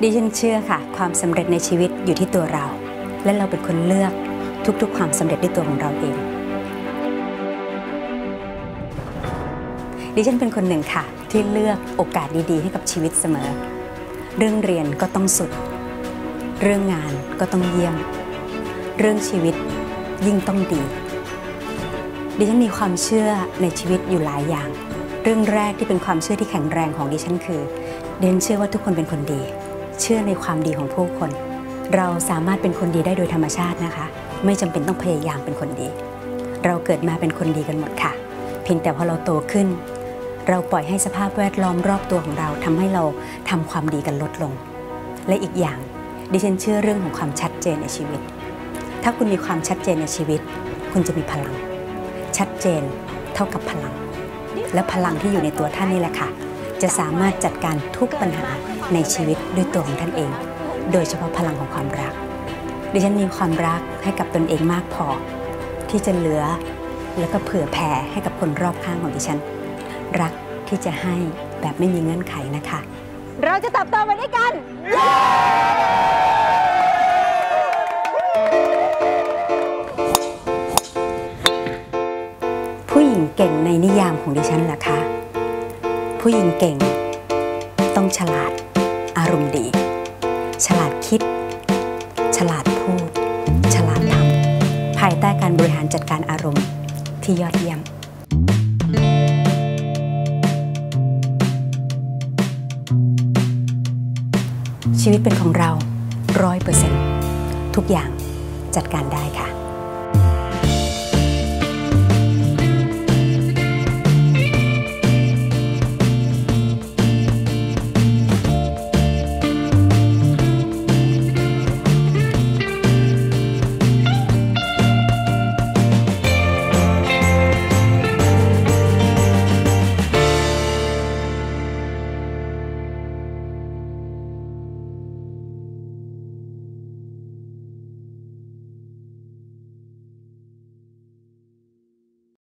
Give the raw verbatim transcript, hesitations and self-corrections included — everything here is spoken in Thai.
ดิฉันเชื่อค่ะความสำเร็จในชีวิตอยู่ที่ตัวเราและเราเป็นคนเลือกทุกๆความสำเร็จด้วยตัวของเราเองดิฉันเป็นคนหนึ่งค่ะที่เลือกโอกาสดีๆให้กับชีวิตเสมอเรื่องเรียนก็ต้องสุดเรื่องงานก็ต้องเยี่ยมเรื่องชีวิตยิ่งต้องดีดิฉันมีความเชื่อในชีวิตอยู่หลายอย่างเรื่องแรกที่เป็นความเชื่อที่แข็งแรงของดิฉันคือดิฉันเชื่อว่าทุกคนเป็นคนดีเชื่อในความดีของผู้คนเราสามารถเป็นคนดีได้โดยธรรมชาตินะคะไม่จำเป็นต้องพยายามเป็นคนดีเราเกิดมาเป็นคนดีกันหมดค่ะเพียงแต่พอเราโตขึ้นเราปล่อยให้สภาพแวดล้อมรอบตัวของเราทำให้เราทำความดีกันลดลงและอีกอย่างดิฉันเชื่อเรื่องของความชัดเจนในชีวิตถ้าคุณมีความชัดเจนในชีวิตคุณจะมีพลังชัดเจนเท่ากับพลังและพลังที่อยู่ในตัวท่านนี่แหละค่ะจะสามารถจัดการทุกปัญหาในชีวิตด้วยตัวของท่านเองโดยเฉพาะพลังของความรักดิฉันมีความรักให้กับตนเองมากพอที่จะเหลือแล้วก็เผื่อแผ่ให้กับคนรอบข้างของดิฉันรักที่จะให้แบบไม่มีเงื่อนไขนะคะเราจะเติบโตไปด้วยกันผู้หญิงเก่งในนิยามของดิฉันล่ะคะผู้หญิงเก่งต้องฉลาดอารมณ์ดีฉลาดคิดฉลาดพูดฉลาดทำภายใต้การบริหารจัดการอารมณ์ที่ยอดเยี่ยมชีวิตเป็นของเราร้อยเปอร์เซ็นต์ทุกอย่างจัดการได้ค่ะ